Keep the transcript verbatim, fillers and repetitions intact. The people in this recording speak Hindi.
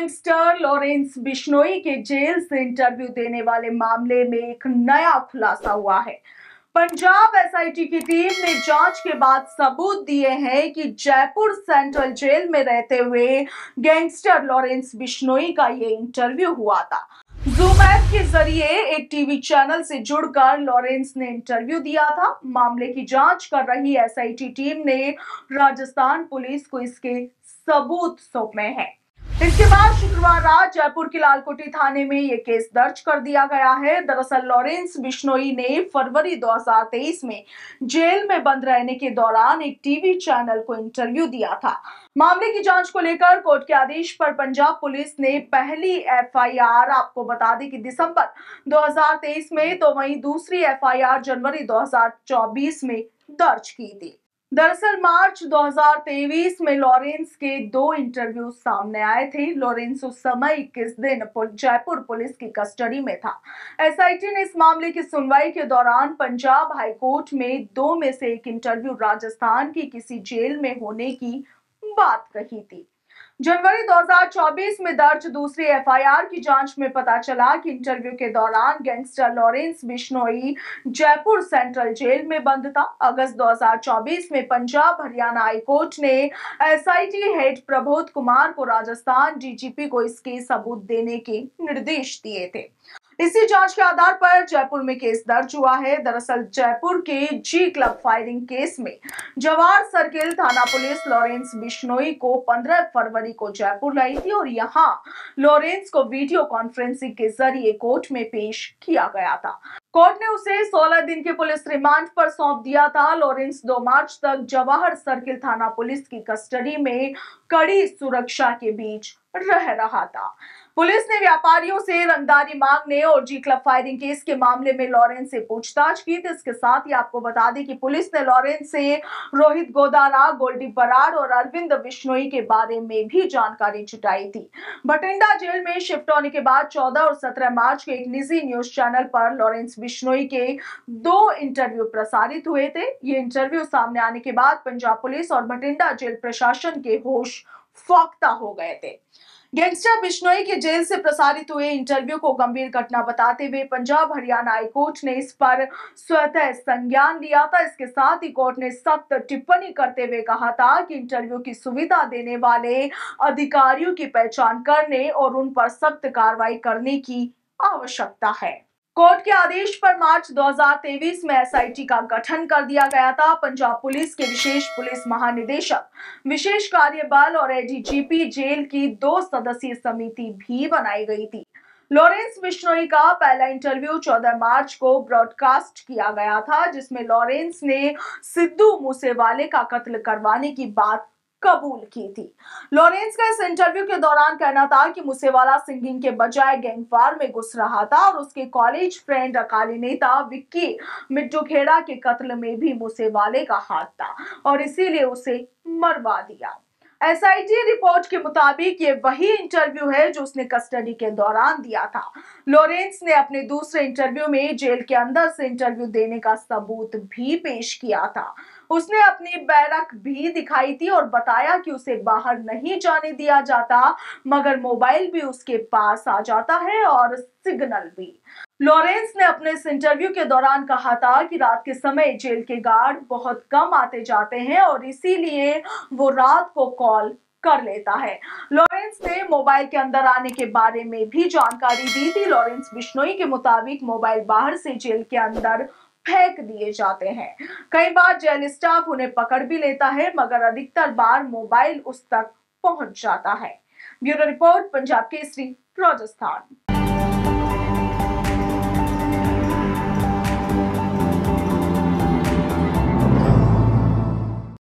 गैंगस्टर लॉरेंस बिश्नोई के जेल से इंटरव्यू देने वाले मामले में एक नया खुलासा हुआ है। पंजाब एसआईटी की टीम ने जांच के बाद सबूत दिए हैं कि जयपुर सेंट्रल जेल में रहते हुए गैंगस्टर लॉरेंस बिश्नोई का ये इंटरव्यू हुआ था। जूम ऐप के जरिए एक टीवी चैनल से जुड़कर लॉरेंस ने इंटरव्यू दिया था। मामले की जांच कर रही एसआईटी टीम ने राजस्थान पुलिस को इसके सबूत सौंपे हैं। इसके बाद शुक्रवार रात जयपुर के लालकोटी थाने में यह केस दर्ज कर दिया गया है। दरअसल लॉरेंस बिश्नोई ने फरवरी दो हज़ार तेईस में जेल में बंद रहने के दौरान एक टीवी चैनल को इंटरव्यू दिया था। मामले की जांच को लेकर कोर्ट के आदेश पर पंजाब पुलिस ने पहली एफआईआर आपको बता दें कि दिसंबर दो हज़ार तेईस में, तो वहीं दूसरी एफआईआर जनवरी दो हज़ार चौबीस में दर्ज की थी। दरअसल मार्च दो हज़ार तेईस में लॉरेंस के दो इंटरव्यू सामने आए थे। लॉरेंस उस समय इक्कीस दिन जयपुर पुलिस की कस्टडी में था। एसआईटी ने इस मामले की सुनवाई के दौरान पंजाब हाईकोर्ट में दो में से एक इंटरव्यू राजस्थान की किसी जेल में होने की बात कही थी। जनवरी दो हज़ार चौबीस में दर्ज दूसरी एफआईआर की जांच में पता चला कि इंटरव्यू के दौरान gangster Lawrence Bishnoi Jaipur central jail में बंद था। अगस्त दो हज़ार चौबीस में पंजाब हरियाणा हाईकोर्ट ने एसआईटी हेड प्रबोध कुमार को राजस्थान डीजीपी को इसके सबूत देने के निर्देश दिए थे। इसी जांच के आधार पर जयपुर में केस दर्ज हुआ है। दरअसल जयपुर के जी क्लब फायरिंग केस में जवाहर सर्किल थाना पुलिस लॉरेंस बिश्नोई को पंद्रह फरवरी को जयपुर लाई थी और यहां लॉरेंस को वीडियो कॉन्फ्रेंसिंग के जरिए कोर्ट में पेश किया गया था। कोर्ट ने उसे सोलह दिन के पुलिस रिमांड पर सौंप दिया था। लॉरेंस दो मार्च तक जवाहर सर्किल थाना पुलिस की कस्टडी में कड़ी सुरक्षा के बीच रह रहा था। पुलिस ने व्यापारियों से रंगदारी मांगने और जी क्लब फायरिंग केस के मामले में लॉरेंस से पूछताछ की थी। इसके साथ ही आपको बता दें कि पुलिस ने लॉरेंस से रोहित गोदारा, गोल्डी बराड़ और अरविंद बिश्नोई के बारे में भी जानकारी जुटाई थी। बठिंडा जेल में शिफ्ट होने के बाद चौदह और सत्रह मार्च के एक निजी न्यूज चैनल पर लॉरेंस बिश्नोई के दो इंटरव्यू प्रसारित हुए थे। ये इंटरव्यू सामने आने के बाद पंजाब पुलिस और बठिंडा जेल प्रशासन के होश फाख्ता हो गए थे। गैंगस्टर बिश्नोई के जेल से प्रसारित हुए इंटरव्यू को गंभीर घटना बताते हुए पंजाब हरियाणा हाईकोर्ट ने इस पर स्वतः संज्ञान लिया था। इसके साथ ही कोर्ट ने सख्त टिप्पणी करते हुए कहा था कि इंटरव्यू की सुविधा देने वाले अधिकारियों की पहचान करने और उन पर सख्त कार्रवाई करने की आवश्यकता है। कोर्ट के आदेश पर मार्च दो हज़ार तेईस में एसआईटी का गठन कर दिया गया था। पंजाब पुलिस के विशेष पुलिस महानिदेशक, विशेष कार्य बल और एडीजीपी जेल की दो सदस्यीय समिति भी बनाई गई थी। लॉरेंस बिश्नोई का पहला इंटरव्यू चौदह मार्च को ब्रॉडकास्ट किया गया था, जिसमें लॉरेंस ने सिद्धू मूसेवाले का कत्ल करवाने की बात कबूल की थी। लॉरेंस का इस इंटरव्यू के दौरान कहना था कि मूसेवाला सिंगिंग के बजाय गैंगवार में घुस रहा था और उसके कॉलेज फ्रेंड अकाली नेता विक्की मिट्टू खेड़ा के कत्ल में भी मूसेवाले का हाथ था और इसीलिए उसे मरवा दिया। एसआईटी रिपोर्ट के मुताबिक ये वही इंटरव्यू है जो उसने कस्टडी के दौरान दिया था। लॉरेंस ने अपने दूसरे इंटरव्यू में जेल के अंदर से इंटरव्यू देने का सबूत भी पेश किया था। उसने अपनी बैरक भी दिखाई थी और बताया कि उसे बाहर नहीं जाने दिया जाता, मगर मोबाइल भी उसके पास आ जाता है और सिग्नल भी। लॉरेंस ने अपने इस इंटरव्यू के दौरान कहा था कि रात के समय जेल के गार्ड बहुत कम आते जाते हैं और इसीलिए वो रात को कॉल कर लेता है। लॉरेंस ने मोबाइल के अंदर आने के बारे में भी जानकारी दी थी। लॉरेंस बिश्नोई के मुताबिक मोबाइल बाहर से जेल के अंदर फेंक दिए जाते हैं। कई बार जेल स्टाफ उन्हें पकड़ भी लेता है, मगर अधिकतर बार मोबाइल उस तक पहुंच जाता है। Bureau report, Punjab Kesari, Rajasthan.